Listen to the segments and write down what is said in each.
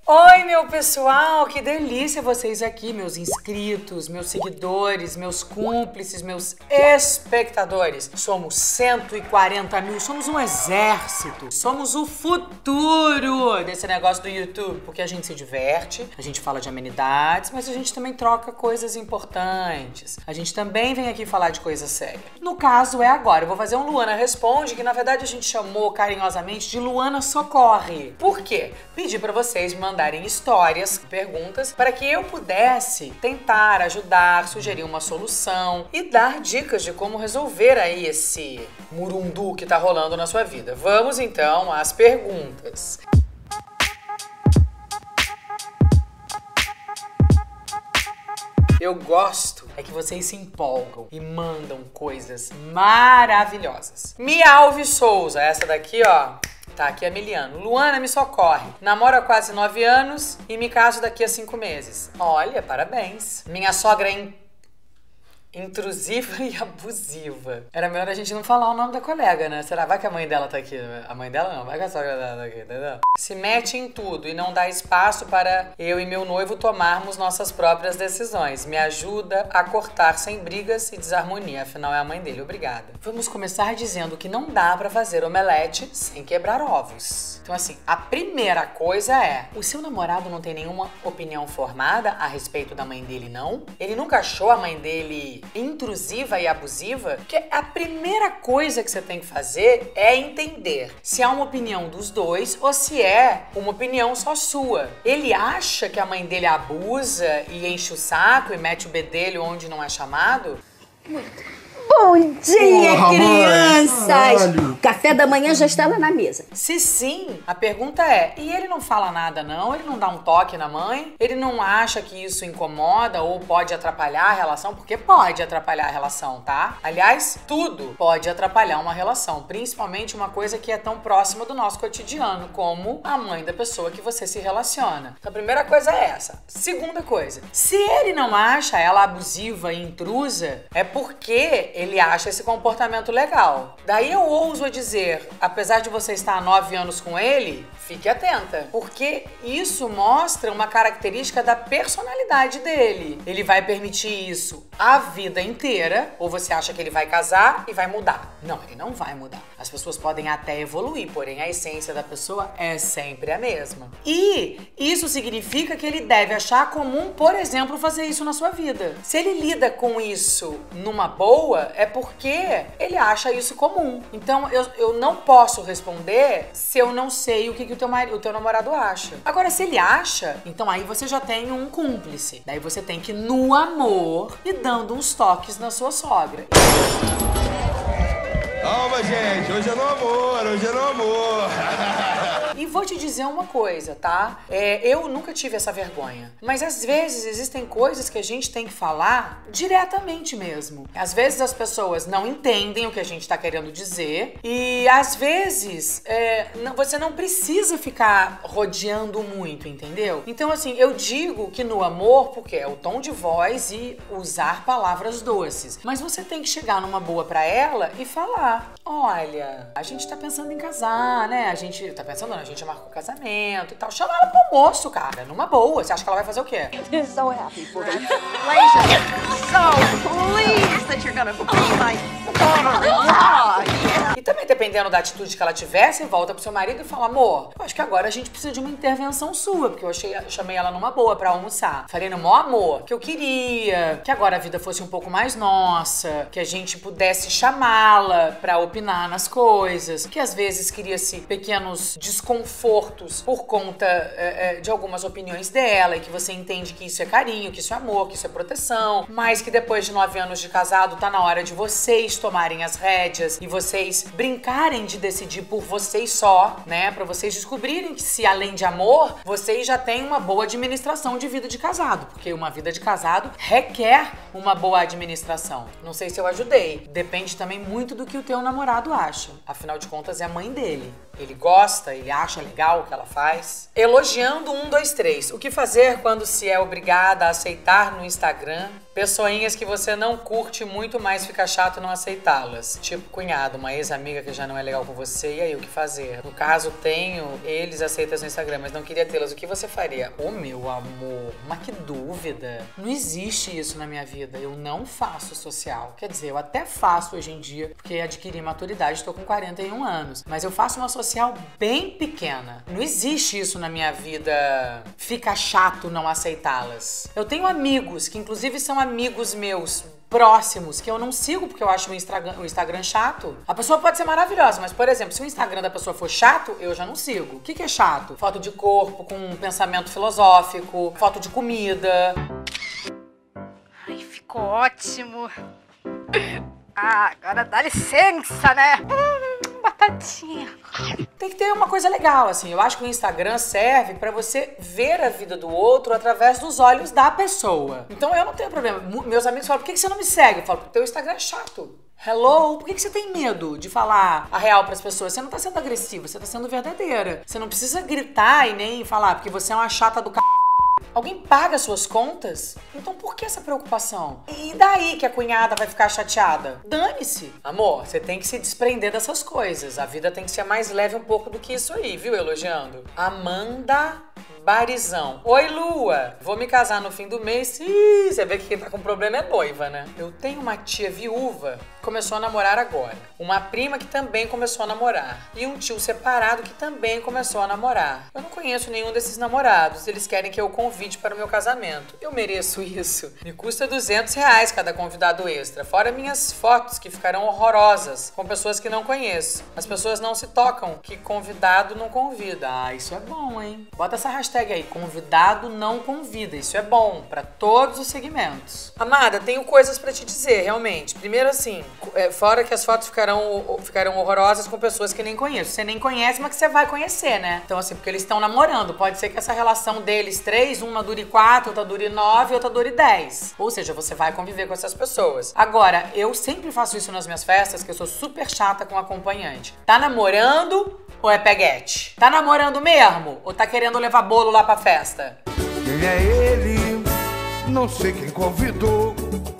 Oi, meu pessoal, que delícia vocês aqui, meus inscritos, meus seguidores, meus cúmplices, meus espectadores. Somos 140 mil, somos um exército, somos o futuro desse negócio do YouTube, porque a gente se diverte, a gente fala de amenidades, mas a gente também troca coisas importantes. A gente também vem aqui falar de coisa séria. No caso é agora, eu vou fazer um Luana Responde, que na verdade a gente chamou carinhosamente de Luana Socorre. Por quê? Pedi pra vocês me mandarem histórias, perguntas, para que eu pudesse tentar ajudar, sugerir uma solução e dar dicas de como resolver aí esse murundu que tá rolando na sua vida. Vamos então às perguntas. Eu gosto é que vocês se empolgam e mandam coisas maravilhosas. Mialve Souza, essa daqui, ó. Tá, aqui é Emiliano. Luana, me socorre. Namoro há quase 9 anos e me caso daqui a 5 meses. Olha, parabéns. Minha sogra é intrusiva e abusiva. Era melhor a gente não falar o nome da colega, né? Será? Vai que a mãe dela tá aqui. A mãe dela não, vai que a sogra dela tá aqui, entendeu? Se mete em tudo e não dá espaço para eu e meu noivo tomarmos nossas próprias decisões. Me ajuda a cortar sem brigas e desarmonia. Afinal, é a mãe dele. Obrigada. Vamos começar dizendo que não dá pra fazer omelete sem quebrar ovos. Então, assim, a primeira coisa é: o seu namorado não tem nenhuma opinião formada a respeito da mãe dele, não? Ele nunca achou a mãe dele intrusiva e abusiva? Porque a primeira coisa que você tem que fazer é entender se há uma opinião dos dois ou se é uma opinião só sua. Ele acha que a mãe dele abusa e enche o saco e mete o bedelho onde não é chamado? Bom dia, crianças! O café da manhã já está lá na mesa. Se sim, a pergunta é: e ele não fala nada não? Ele não dá um toque na mãe? Ele não acha que isso incomoda ou pode atrapalhar a relação? Porque pode atrapalhar a relação, tá? Aliás, tudo pode atrapalhar uma relação, principalmente uma coisa que é tão próxima do nosso cotidiano, como a mãe da pessoa que você se relaciona. Então a primeira coisa é essa. Segunda coisa: se ele não acha ela abusiva e intrusa, é porque ele acha esse comportamento legal. Daí eu ouso dizer, apesar de você estar há 9 anos com ele, fique atenta, porque isso mostra uma característica da personalidade dele. Ele vai permitir isso a vida inteira, ou você acha que ele vai casar e vai mudar? Não, ele não vai mudar. As pessoas podem até evoluir, porém a essência da pessoa é sempre a mesma. E isso significa que ele deve achar comum, por exemplo, fazer isso na sua vida. Se ele lida com isso numa boa, é porque ele acha isso comum. Então eu não posso responder se eu não sei o que o teu namorado acha. Agora, se ele acha, então aí você já tem um cúmplice. Daí você tem que, no amor, ir dando uns toques na sua sogra. Calma, gente, hoje é no amor, hoje é no amor. E vou te dizer uma coisa, tá? Eu nunca tive essa vergonha. Mas às vezes existem coisas que a gente tem que falar diretamente mesmo. Às vezes as pessoas não entendem o que a gente tá querendo dizer. E às vezes você não precisa ficar rodeando muito, entendeu? Então assim, eu digo que no amor, porque é o tom de voz e usar palavras doces. Mas você tem que chegar numa boa pra ela e falar: olha, a gente tá pensando em casar, né? A gente tá pensando, a gente marcou casamento e tal. Chama ela pro almoço, cara, numa boa. Você acha que ela vai fazer o quê? So happy for them. So pleased that you're gonna be my daughter-in-law. E também, dependendo da atitude que ela tiver, você volta pro seu marido e fala: amor, eu acho que agora a gente precisa de uma intervenção sua, porque eu chamei ela numa boa pra almoçar. Falei no maior amor que eu queria que agora a vida fosse um pouco mais nossa, que a gente pudesse chamá-la pra opinar nas coisas, que às vezes cria-se pequenos desconfortos por conta de algumas opiniões dela, e que você entende que isso é carinho, que isso é amor, que isso é proteção, mas que depois de 9 anos de casado tá na hora de vocês tomarem as rédeas e vocês brincarem de decidir por vocês só, né? Pra vocês descobrirem que, se além de amor, vocês já têm uma boa administração de vida de casado, porque uma vida de casado requer uma boa administração. Não sei se eu ajudei. Depende também muito do que o teu namorado acha. Afinal de contas, é a mãe dele. Ele gosta, ele acha legal o que ela faz. Elogiando 1, 2, 3. O que fazer quando se é obrigada a aceitar no Instagram pessoinhas que você não curte muito, mas fica chato não aceitá-las? Tipo cunhado, uma ex-amiga amiga que já não é legal com você, e aí o que fazer? No caso, tenho eles aceitas no Instagram, mas não queria tê-las. O que você faria? Ô, meu amor, mas que dúvida. Não existe isso na minha vida. Eu não faço social. Quer dizer, eu até faço hoje em dia, porque adquiri maturidade, estou com 41 anos. Mas eu faço uma social bem pequena. Não existe isso na minha vida. Fica chato não aceitá-las. Eu tenho amigos, que inclusive são amigos meus, próximos, que eu não sigo porque eu acho o Instagram chato. A pessoa pode ser maravilhosa, mas, por exemplo, se o Instagram da pessoa for chato, eu já não sigo. O que é chato? Foto de corpo com um pensamento filosófico, foto de comida. Ai, ficou ótimo. Ah, agora dá licença, né? Batatinha. Tem que ter uma coisa legal, assim. Eu acho que o Instagram serve pra você ver a vida do outro através dos olhos da pessoa. Então eu não tenho problema. Meus amigos falam, por que você não me segue? Eu falo, porque o teu Instagram é chato. Hello? Por que você tem medo de falar a real pras pessoas? Você não tá sendo agressiva, você tá sendo verdadeira. Você não precisa gritar e nem falar, porque você é uma chata do c... Alguém paga suas contas? Então por que essa preocupação? E daí que a cunhada vai ficar chateada? Dane-se! Amor, você tem que se desprender dessas coisas. A vida tem que ser mais leve um pouco do que isso aí, viu? Elogiando. Amanda Barizão. Oi, Lua! Vou me casar no fim do mês. Ih, você vê que quem tá com problema é noiva, né? Eu tenho uma tia viúva que começou a namorar agora. Uma prima que também começou a namorar. E um tio separado que também começou a namorar. Eu não conheço nenhum desses namorados. Eles querem que eu convide para o meu casamento. Eu mereço isso. Me custa R$200 cada convidado extra. Fora minhas fotos que ficarão horrorosas com pessoas que não conheço. As pessoas não se tocam que convidado não convida. Ah, isso é bom, hein? Bota essa hashtag aí, convidado não convida. Isso é bom para todos os segmentos. Amada, tenho coisas para te dizer, realmente. Primeiro assim, fora que as fotos ficarão horrorosas com pessoas que nem conheço. Você nem conhece, mas que você vai conhecer, né? Então assim, porque eles estão namorando. Pode ser que essa relação deles três, uma dure 4, outra dure 9, outra dure 10. Ou seja, você vai conviver com essas pessoas. Agora, eu sempre faço isso nas minhas festas, que eu sou super chata com acompanhante. Tá namorando ou é peguete? Tá namorando mesmo? Ou tá querendo levar bolo lá pra festa? Quem é ele? Não sei quem convidou.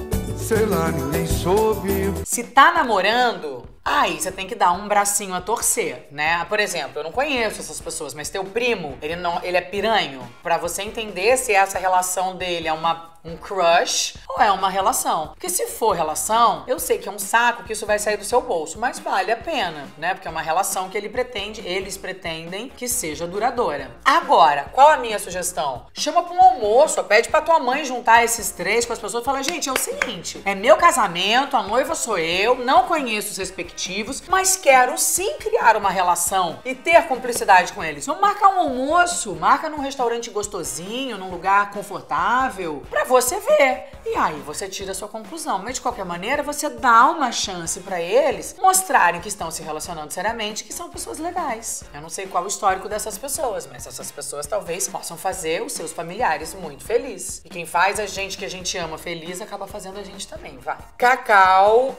Sei lá, ninguém soube. Se tá namorando, aí você tem que dar um bracinho a torcer, né? Por exemplo, eu não conheço essas pessoas, mas teu primo, ele é piranho. Pra você entender se essa relação dele é um crush ou é uma relação. Porque se for relação, eu sei que é um saco que isso vai sair do seu bolso, mas vale a pena, né? Porque é uma relação que eles pretendem que seja duradoura. Agora, qual a minha sugestão? Chama pra um almoço, pede pra tua mãe juntar esses três com as pessoas e fala, gente, é o seguinte, é meu casamento, a noiva sou eu, não conheço os respectivos, mas quero sim criar uma relação e ter cumplicidade com eles. Vamos marcar um almoço, marca num restaurante gostosinho, num lugar confortável, pra você ver. E aí você tira a sua conclusão. Mas de qualquer maneira, você dá uma chance pra eles mostrarem que estão se relacionando seriamente, que são pessoas legais. Eu não sei qual o histórico dessas pessoas, mas essas pessoas talvez possam fazer os seus familiares muito felizes. E quem faz a gente que a gente ama feliz, acaba fazendo a gente também, vai. Cacau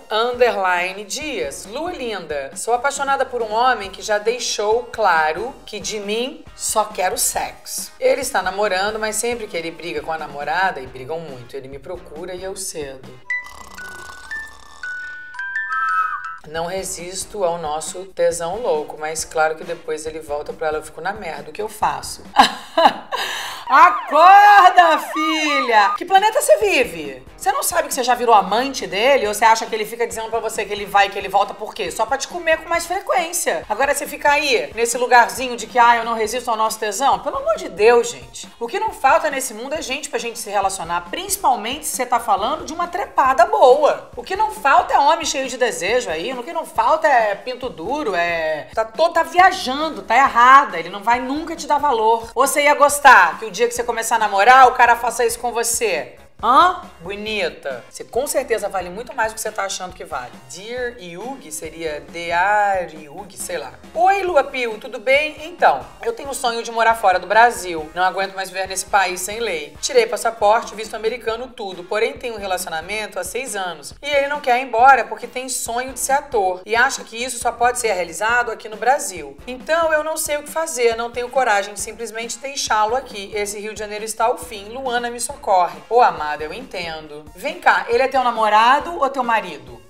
_Dias. Lu linda, sou apaixonada por um homem que já deixou claro que de mim só quero sexo. Ele está namorando, mas sempre que ele briga com a namorada, e brigam muito, ele me procura e eu cedo. Não resisto ao nosso tesão louco, mas claro que depois ele volta pra ela, eu fico na merda. O que eu faço? Acorda, filha! Que planeta você vive? Você não sabe que você já virou amante dele? Ou você acha que ele fica dizendo pra você que ele vai e que ele volta por quê? Só pra te comer com mais frequência. Agora você fica aí, nesse lugarzinho de que, eu não resisto ao nosso tesão? Pelo amor de Deus, gente. O que não falta nesse mundo é gente pra gente se relacionar, principalmente se você tá falando de uma trepada boa. O que não falta é homem cheio de desejo aí, o que não falta é pinto duro, tá viajando, tá errada, ele não vai nunca te dar valor. Ou você ia gostar que o dia que você começar a namorar, o cara faça isso com você? Hã? Bonita. Você com certeza vale muito mais do que você tá achando que vale. Dear Yugi seria Dear Yugi, sei lá. Oi, Lua Pio, tudo bem? Então, eu tenho o sonho de morar fora do Brasil. Não aguento mais viver nesse país sem lei. Tirei passaporte, visto americano, tudo. Porém, tenho um relacionamento há 6 anos. E ele não quer ir embora porque tem sonho de ser ator. E acha que isso só pode ser realizado aqui no Brasil. Então, eu não sei o que fazer. Não tenho coragem de simplesmente deixá-lo aqui. Esse Rio de Janeiro está ao fim. Luana me socorre. Ô, amada, eu entendo. Vem cá, ele é teu namorado ou teu marido?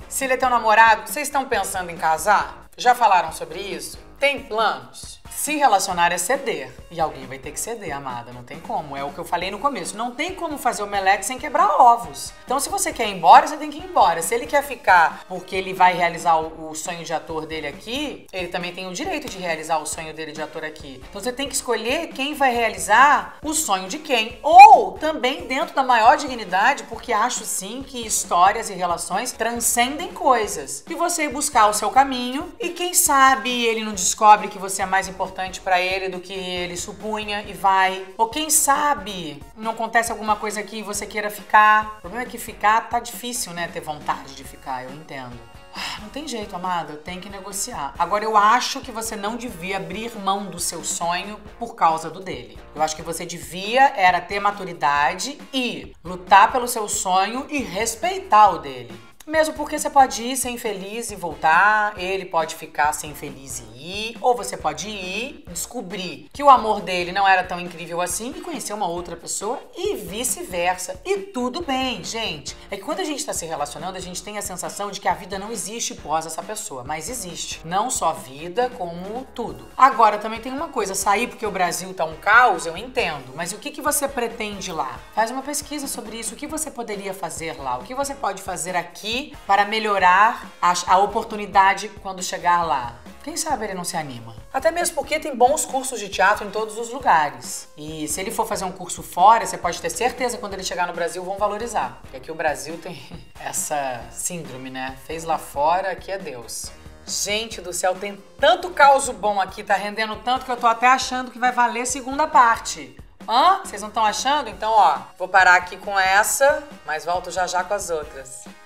Se ele é teu namorado, vocês estão pensando em casar? Já falaram sobre isso? Tem planos? Se relacionar é ceder. E alguém vai ter que ceder, amada. Não tem como. É o que eu falei no começo. Não tem como fazer omelete sem quebrar ovos. Então, se você quer ir embora, você tem que ir embora. Se ele quer ficar porque ele vai realizar o sonho de ator dele aqui, ele também tem o direito de realizar o sonho dele de ator aqui. Então, você tem que escolher quem vai realizar o sonho de quem. Ou também dentro da maior dignidade, porque acho sim que histórias e relações transcendem coisas. E você ir buscar o seu caminho e quem sabe ele não descobre que você é mais importante pra ele do que ele supunha e vai. Ou quem sabe não acontece alguma coisa aqui e você queira ficar. O problema é que ficar tá difícil, né? Ter vontade de ficar, eu entendo. Não tem jeito, amada, tem que negociar. Agora, eu acho que você não devia abrir mão do seu sonho por causa do dele. Eu acho que você devia era ter maturidade e lutar pelo seu sonho e respeitar o dele. Mesmo porque você pode ir ser infeliz e voltar, ele pode ficar ser infeliz e ir, ou você pode ir, descobrir que o amor dele não era tão incrível assim e conhecer uma outra pessoa e vice-versa. E tudo bem, gente. É que quando a gente tá se relacionando, a gente tem a sensação de que a vida não existe pós essa pessoa, mas existe. Não só vida, como tudo. Agora, também tem uma coisa, sair porque o Brasil tá um caos, eu entendo, mas o que você pretende lá? Faz uma pesquisa sobre isso, o que você poderia fazer lá, o que você pode fazer aqui para melhorar a oportunidade quando chegar lá. Quem sabe ele não se anima. Até mesmo porque tem bons cursos de teatro em todos os lugares. E se ele for fazer um curso fora, você pode ter certeza que quando ele chegar no Brasil vão valorizar. Porque aqui o Brasil tem essa síndrome, né? Fez lá fora, aqui é Deus. Gente do céu, tem tanto caos bom aqui, tá rendendo tanto que eu tô até achando que vai valer segunda parte. Hã? Vocês não estão achando? Então, ó, vou parar aqui com essa, mas volto já já com as outras.